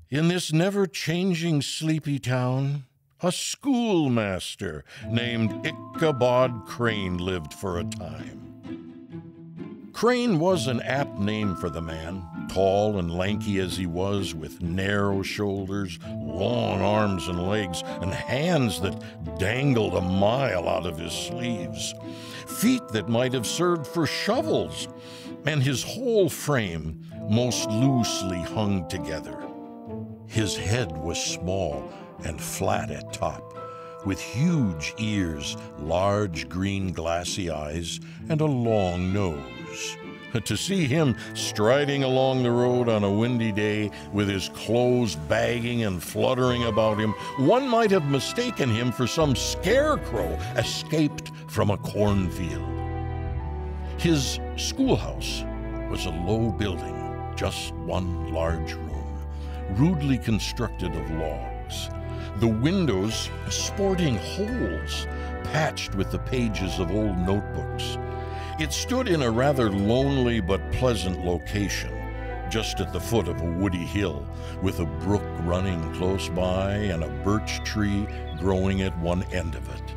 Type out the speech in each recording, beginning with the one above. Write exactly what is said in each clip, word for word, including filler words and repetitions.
In this never-changing sleepy town, a schoolmaster named Ichabod Crane lived for a time. Crane was an apt name for the man, tall and lanky as he was, with narrow shoulders, long arms and legs, and hands that dangled a mile out of his sleeves, feet that might have served for shovels, and his whole frame most loosely hung together. His head was small and flat at top, with huge ears, large green glassy eyes, and a long nose. To see him striding along the road on a windy day with his clothes bagging and fluttering about him, one might have mistaken him for some scarecrow escaped from a cornfield. His schoolhouse was a low building, just one large room, rudely constructed of logs, the windows sporting holes patched with the pages of old notebooks. It stood in a rather lonely but pleasant location, just at the foot of a woody hill, with a brook running close by and a birch tree growing at one end of it.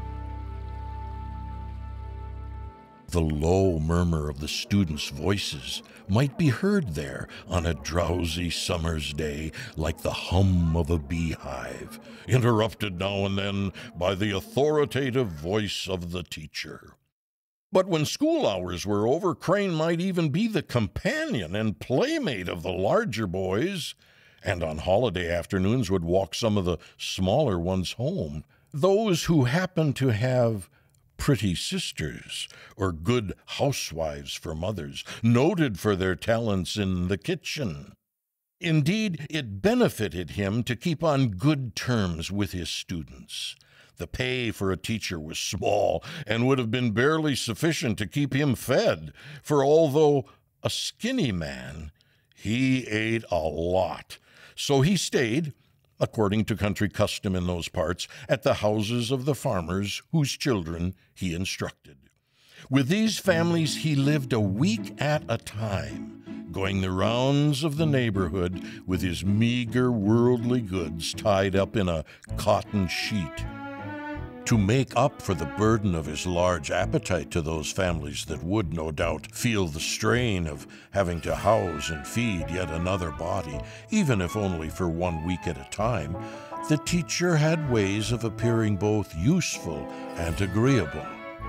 The low murmur of the students' voices might be heard there on a drowsy summer's day, like the hum of a beehive, interrupted now and then by the authoritative voice of the teacher. But when school hours were over, Crane might even be the companion and playmate of the larger boys, and on holiday afternoons would walk some of the smaller ones home, those who happened to have pretty sisters or good housewives for mothers, noted for their talents in the kitchen. Indeed, it benefited him to keep on good terms with his students. The pay for a teacher was small and would have been barely sufficient to keep him fed, for although a skinny man, he ate a lot. So he stayed, according to country custom in those parts, at the houses of the farmers whose children he instructed. With these families he lived a week at a time, going the rounds of the neighborhood with his meager worldly goods tied up in a cotton sheet. To make up for the burden of his large appetite to those families that would, no doubt, feel the strain of having to house and feed yet another body, even if only for one week at a time, the teacher had ways of appearing both useful and agreeable.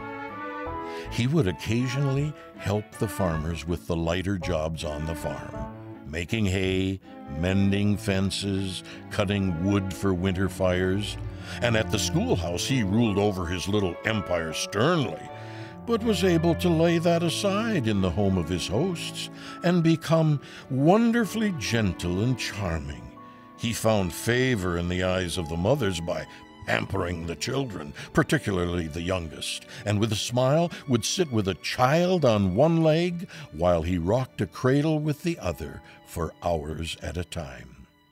He would occasionally help the farmers with the lighter jobs on the farm, making hay, mending fences, cutting wood for winter fires, and at the schoolhouse he ruled over his little empire sternly, but was able to lay that aside in the home of his hosts and become wonderfully gentle and charming. He found favor in the eyes of the mothers by pampering the children, particularly the youngest, and with a smile would sit with a child on one leg while he rocked a cradle with the other for hours at a time.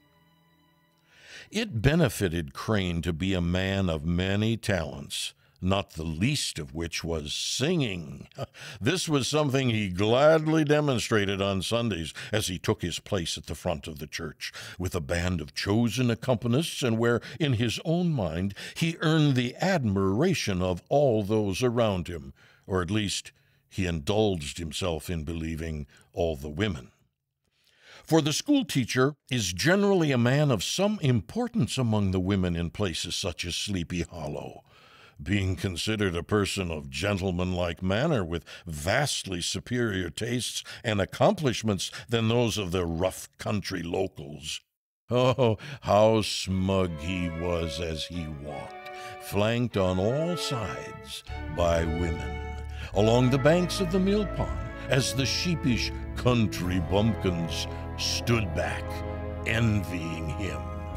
It benefited Crane to be a man of many talents, not the least of which was singing. This was something he gladly demonstrated on Sundays as he took his place at the front of the church with a band of chosen accompanists, and where, in his own mind, he earned the admiration of all those around him, or at least he indulged himself in believing all the women. For the schoolteacher is generally a man of some importance among the women in places such as Sleepy Hollow, being considered a person of gentlemanlike manner with vastly superior tastes and accomplishments than those of the rough country locals. Oh, how smug he was as he walked, flanked on all sides by women, along the banks of the mill pond, as the sheepish country bumpkins stood back, envying him.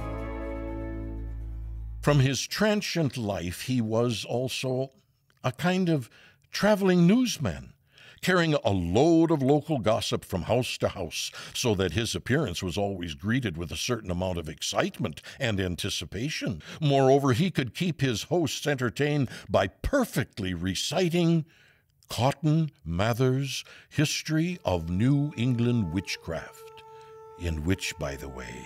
From his transient life, he was also a kind of traveling newsman, carrying a load of local gossip from house to house, so that his appearance was always greeted with a certain amount of excitement and anticipation. Moreover, he could keep his hosts entertained by perfectly reciting Cotton Mather's History of New England Witchcraft, in which, by the way,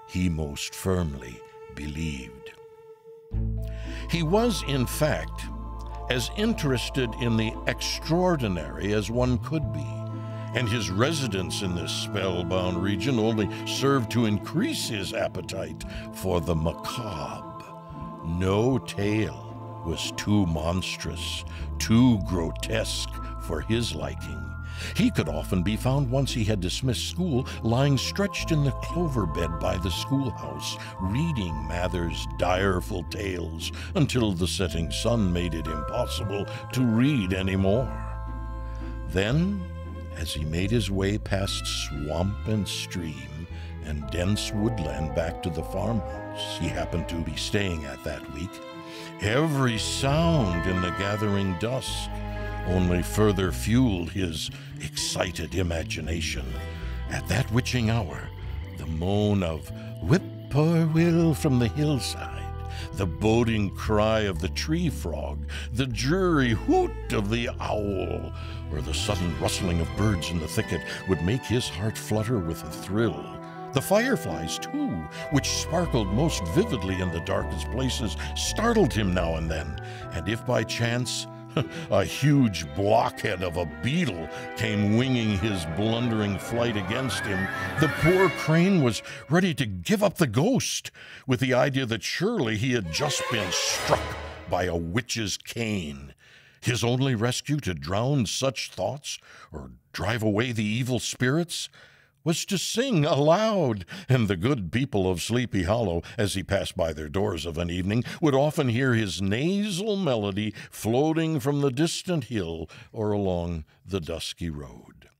he most firmly believed. He was, in fact, as interested in the extraordinary as one could be, and his residence in this spellbound region only served to increase his appetite for the macabre. No tale was too monstrous, too grotesque for his liking. He could often be found, once he had dismissed school, lying stretched in the clover bed by the schoolhouse, reading Mather's direful tales until the setting sun made it impossible to read any more. Then, as he made his way past swamp and stream and dense woodland back to the farmhouse he happened to be staying at that week, every sound in the gathering dusk only further fueled his excited imagination. At that witching hour, the moan of whip-poor-will from the hillside, the boding cry of the tree frog, the dreary hoot of the owl, or the sudden rustling of birds in the thicket would make his heart flutter with a thrill. The fireflies, too, which sparkled most vividly in the darkest places, startled him now and then, and if by chance a huge blockhead of a beetle came winging his blundering flight against him, the poor crane was ready to give up the ghost, with the idea that surely he had just been struck by a witch's cane. His only rescue to drown such thoughts or drive away the evil spirits was to sing aloud, and the good people of Sleepy Hollow, as he passed by their doors of an evening, would often hear his nasal melody floating from the distant hill or along the dusky road.